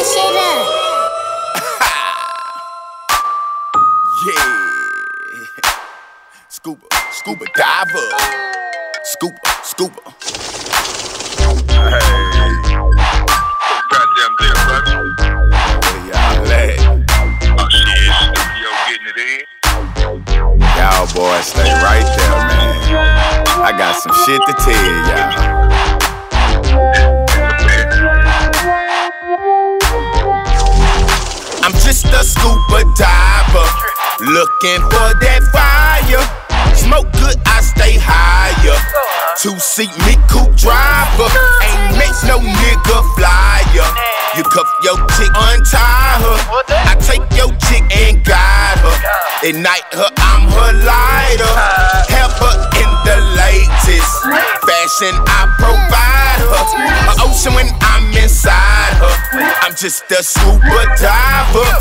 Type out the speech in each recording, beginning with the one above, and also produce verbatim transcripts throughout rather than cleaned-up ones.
shit up. Yeah. Scuba, Scuba Diver. Scuba, Scuba. Hey. Goddamn deal, brother. Where y'all at? Oh shit, studio getting it in. Y'all boys stay right there, man. I got some shit to tell y'all. I'm just a scuba diver, looking for that fire. Smoke good, I stay higher. Two-seat me coupe driver, ain't make no nigga flyer. You cuff your chick, untie her. I take your chick and guide her. Ignite her, I'm her lighter. Help her in the latest fashion, I provide her. An ocean when I'm inside her. I'm just a scuba diver.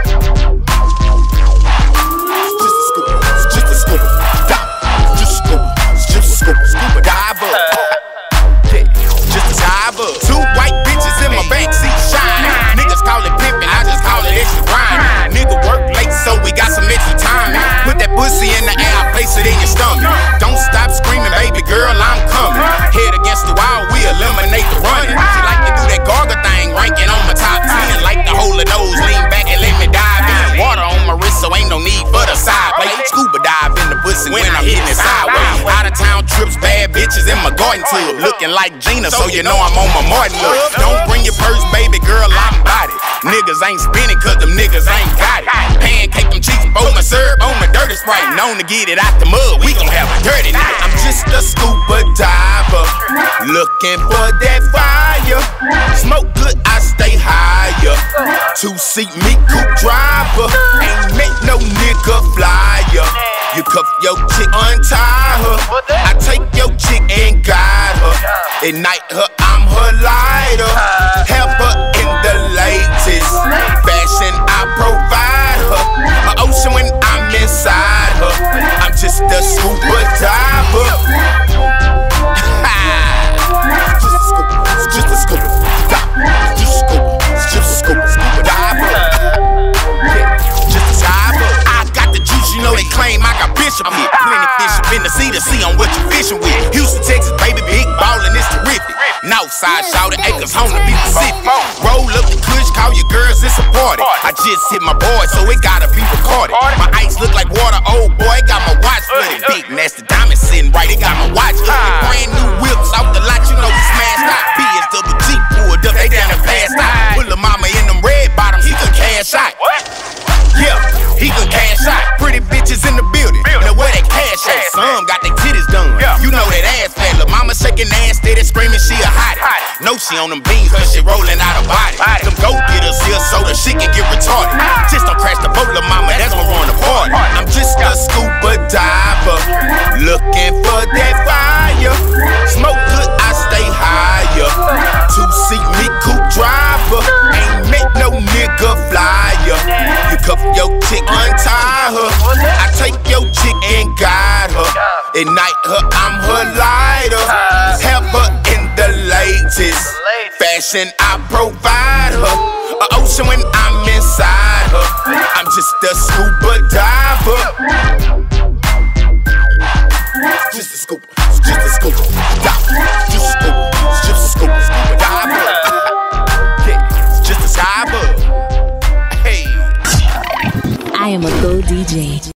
Just a scuba, just a scuba diver. Just a scuba, just a scuba, scuba diver. Yeah, just a diver. Two white bitches in my backseat shine. Niggas call it pimpin', I just call it extra grind. Nigga work late, so we got some extra time. Put that pussy in the air, place it in your stomach. Don't stop screaming, baby girl, I'm coming. Head against the wall, we eliminate the running. She like to do that gargle thing, ranking on my top ten. Like to hold her nose, lean back and let me dive in. Water on my wrist, so ain't no need for the side plate. Scuba dive in the pussy when I'm hitting it sideways. Out of town trips, bad bitches in my garden tub. Looking like Gina, so you know I'm on my Martin look. Don't bring your purse, baby girl, I'm body. Niggas ain't spinning cause them niggas ain't got it. Pancake them cheeks, both my syrup on my dirty Sprite. Known to get it out the mud, we gon' have a dirty night. I'm just a scuba diver, looking for that fire. Smoke good, I stay higher. Two-seat me coupe driver, ain't make no nigga flyer. You cuff your chick, untie her. I take your chick and guide her. Ignite her, I'm her lighter. Help her in the latest fashion, I provide her. An ocean when I'm inside her. I'm just a scuba diver. Just a scuba, just a scuba diver. Just a scuba, just a scuba, scuba diver. Yeah, just a diver. I got the juice, you know they claim I got bishop here. Plenty fish up in the sea to see on what you fishing with. Houston, Texas, baby, big ballin', it's terrific. Northside, shouted acres, home to be Pacific. Roll up the kush, call your girls, it's a party. I just hit my boy, so it gotta be recorded. My ice look like water, old boy, got my watch flooded. Big nasty diamond sitting right, it got my watch flooded. Brand new whips off the lot, you know we smashed out. B S double G pulled up, they down and passed out. Pull the mama in them red bottoms, he could cash out. Yeah, he could cash out. Pretty bitches in the building, now where that cash at? Some got their titties done, you know that ass fat. Lil' mama shaking ass, steady screaming she a hottie. Know she on them beans, cause she rolling out her body. Them go-getters here so the shit can get retarded. Just don't crash the boat, lil' mama, that's gonna run the party. I'm just a scuba diver, looking for that fire. Smoke good, I stay higher. Two-seat me coupe driver, ain't make no nigga flyer. You cuff your chick, untie her. I take your chick and guide her. Ignite her, I'm her lighter. Help her in the latest fashion, I provide her. An ocean when I'm inside her. I'm just a scuba diver. Just a scuba, just a scuba diver. Just a scuba, just a scuba, scuba diver. Yeah, just a diver. Hey, I am a Go D J.